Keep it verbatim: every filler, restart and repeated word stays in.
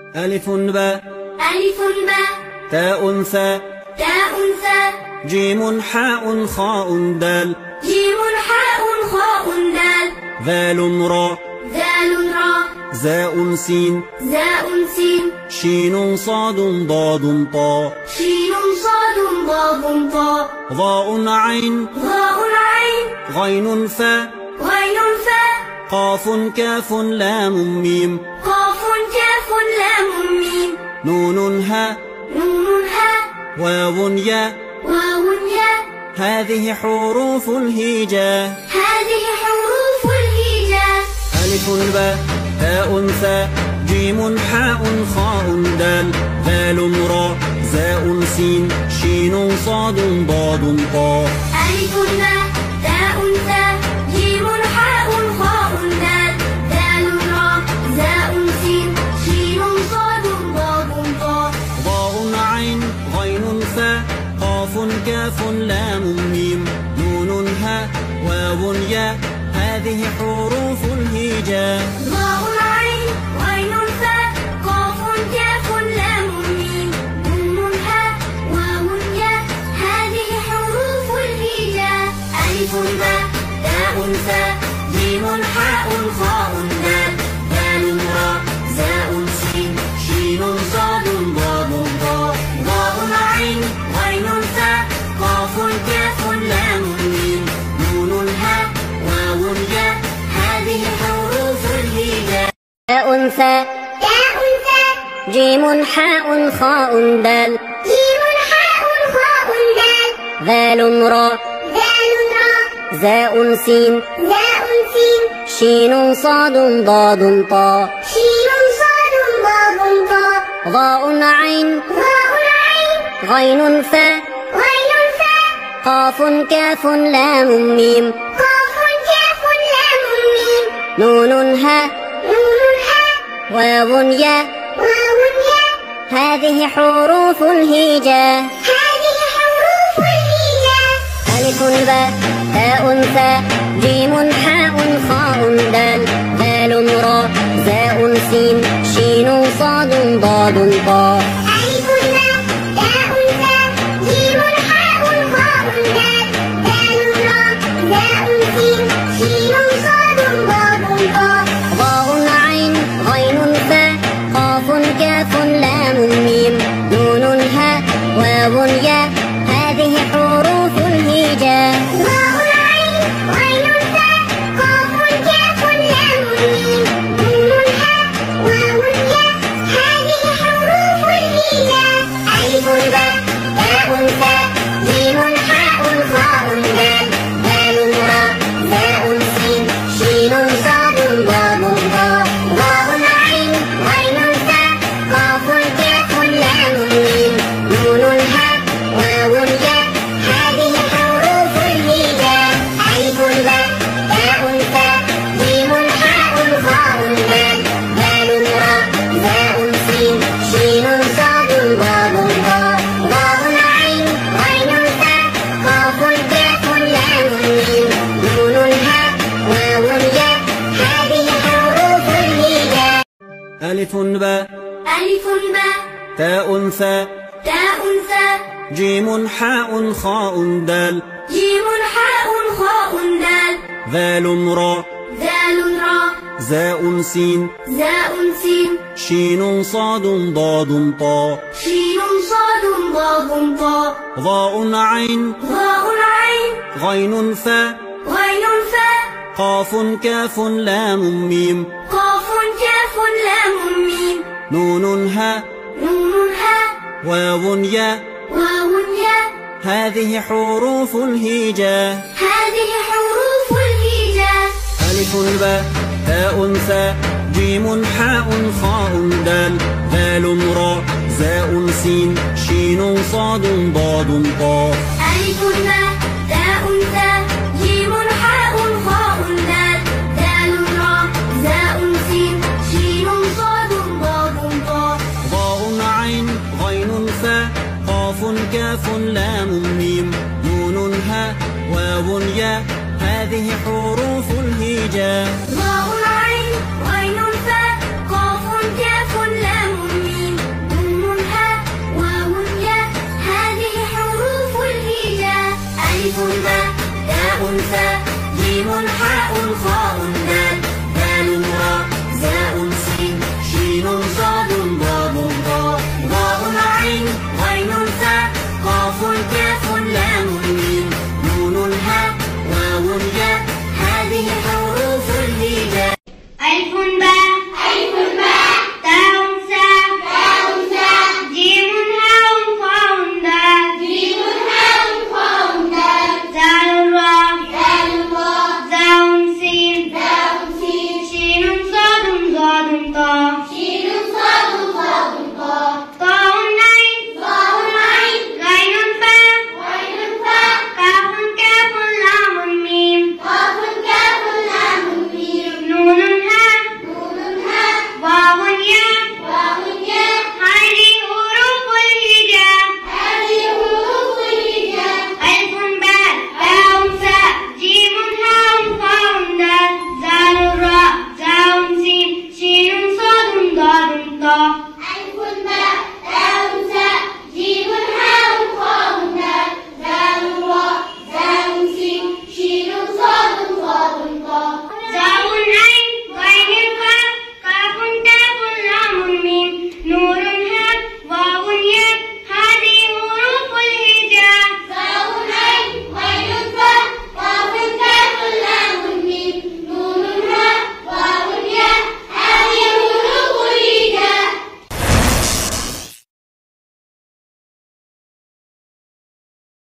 ألف باء ألف باء تاء ثاء تاء ثاء جيم حاء خاء دال جيم حاء خاء دال ذال راء ذال راء زاء سين زاء سين شين صاد ضاد طاء شين صاد ضاد طاء ضاء عين ضاء عين غين فاء غين فاء قاف كاف لام ميم قاف كاف لام ميم نون هاء نون هاء واو ياء واو ياء هذه حروف الهجاء هذه حروف الهجاء ألف باء تاء ثاء جيم حاء خاء دال ذال راء زاء سين شين صاد ضاد طاء ألف باء تاء ثاء جيم حاء خاء دال ذال راء زاء سين شين صاد ضاد طاء ضاء عين غين فاء قاف كاف لام ميم نون هاء واو ياء هذه حروف الهجاء ضاء عين غين فاء قاف كاف لام ميم نون هاء واو ياء هذه حروف الهجاء ألف باء تاء ثاء جيم حاء خاء دال ذال راء زاء سين شين صاد ضاد طاء ضاء عين غين فاء قاف كاف لام ميم نون هاء واو ياء هذه حروف الهجاء تاء ثاء تاء ثاء جيم حاء خاء دال جيم حاء خاء دال ذال راء ذال راء زاء سين زاء سين شين صاد ضاد طاء شين صاد ضاد طاء ضاء عين ضاء عين غين فاء غين فاء قاف كاف لام ميم قاف كاف لام ميم نون هاء نون هاء واو ياء واو ياء هذه حروف الهجاء هذه حروف الهجاء ألف باء تاء ثاء جيم حاء خاء دال ذال راء زاء سين شين صاد ضاد طاء ألف باء تاء ثاء جيم حاء خاء دال ذال راء زاء سين شين صاد ضاد طاء ضاء عين غين فاء قاف كاف لام ميم نون هاء واو ياء هذه حروف الهجاء ضاء عين غين فاء قاف كاف لام ميم نون هاء واو ياء هذه حروف الهجاء ألف باء تاء ثاء جيم حاء خاء دال ذال راء زاء سين شين صاد ضاد طاء ضاء عين غين فاء قاف كاف لام ميم نون هاء واو ياء هذه حروف الهجاء ألف باء تاء ثاء جيم حاء خاء دال ذال راء زاء سين شين صاد ضاد طاء ضاء عين غين فاء قاف كاف لام ميم نون هاء واو ياء هذه حروف الهجاء ألف باء ألف باء تاء ثاء تاء ثاء جيم حاء خاء دال جيم حاء خاء دال ذال راء ذال راء زاء سين زاء سين شين صاد ضاد طاء شين صاد ضاد طاء ضاء عين ضاء عين غين فاء غين فاء قاف كاف لام ميم قاف كاف لام ميم نون هاء نون هاء واو ياء واو ياء هذه حروف الهجاء هذه حروف الهجاء ألف باء تاء ثاء جيم حاء خاء دال ذال راء زاء سين شين صاد ضاد طاء ألف باء تاء ثاء جيم حاء خاء دال ذال راء زاء سين شين صاد ضاد طاء ضاء عين غين فاء قاف كاف لام ميم نون هاء واو ياء هذه حروف الهجاء